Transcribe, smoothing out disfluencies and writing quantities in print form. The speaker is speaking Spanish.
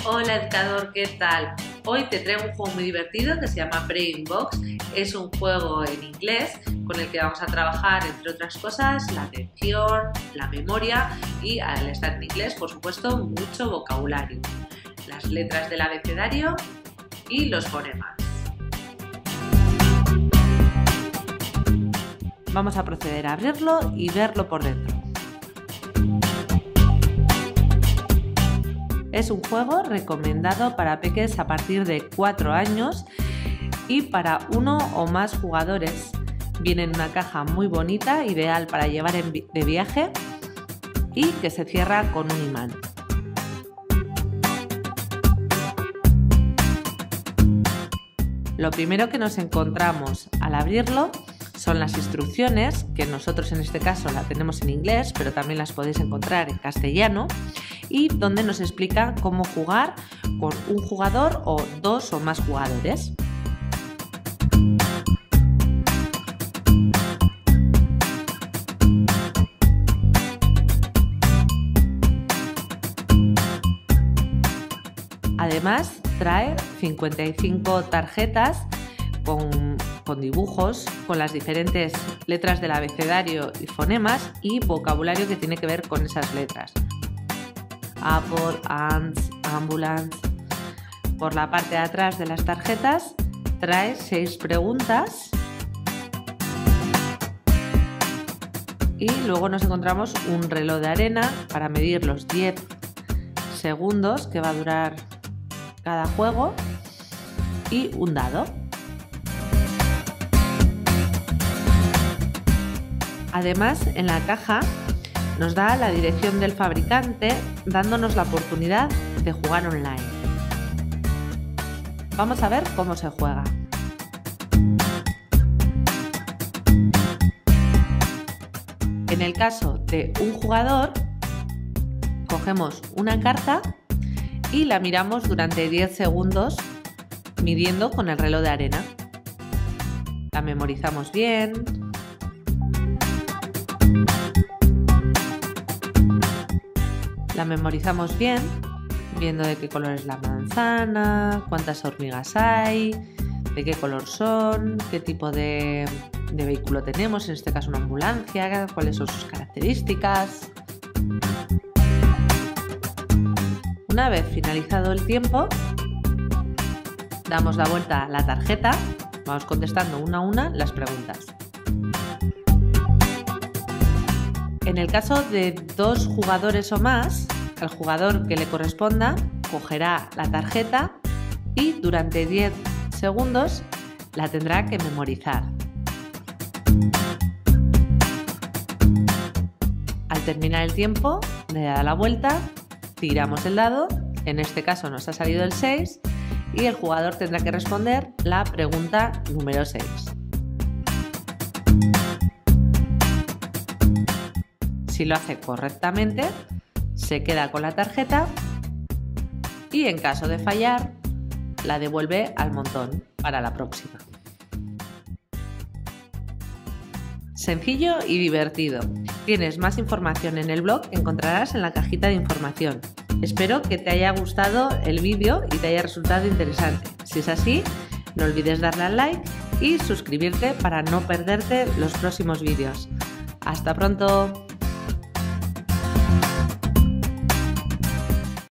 Hola educador, ¿qué tal? Hoy te traigo un juego muy divertido que se llama Brain Box. Es un juego en inglés con el que vamos a trabajar, entre otras cosas, la atención, la memoria y, al estar en inglés, por supuesto, mucho vocabulario. Las letras del abecedario y los fonemas. Vamos a proceder a abrirlo y verlo por dentro. Es un juego recomendado para peques a partir de 4 años y para 1 o más jugadores. Viene en una caja muy bonita, ideal para llevar de viaje y que se cierra con un imán. Lo primero que nos encontramos al abrirlo son las instrucciones, que nosotros en este caso la tenemos en inglés, pero también las podéis encontrar en castellano, y donde nos explica cómo jugar con un jugador o 2 o más jugadores. Además, trae 55 tarjetas con dibujos, con las diferentes letras del abecedario y fonemas y vocabulario que tiene que ver con esas letras. Apple, ants, ambulance. Por la parte de atrás de las tarjetas trae 6 preguntas y luego nos encontramos un reloj de arena para medir los 10 segundos que va a durar cada juego y un dado. Además, en la caja nos da la dirección del fabricante, dándonos la oportunidad de jugar online. Vamos a ver cómo se juega. En el caso de un jugador, cogemos una carta y la miramos durante 10 segundos midiendo con el reloj de arena. La memorizamos bien. Viendo de qué color es la manzana, cuántas hormigas hay, de qué color son, qué tipo de vehículo tenemos, en este caso una ambulancia, cuáles son sus características. Una vez finalizado el tiempo, damos la vuelta a la tarjeta, vamos contestando una a una las preguntas. En el caso de 2 jugadores o más, el jugador que le corresponda cogerá la tarjeta y durante 10 segundos la tendrá que memorizar. Al terminar el tiempo, le da la vuelta, tiramos el dado, en este caso nos ha salido el 6 y el jugador tendrá que responder la pregunta número 6. Si lo hace correctamente, se queda con la tarjeta y en caso de fallar, la devuelve al montón para la próxima. Sencillo y divertido. Tienes más información en el blog que encontrarás en la cajita de información. Espero que te haya gustado el vídeo y te haya resultado interesante. Si es así, no olvides darle al like y suscribirte para no perderte los próximos vídeos. ¡Hasta pronto!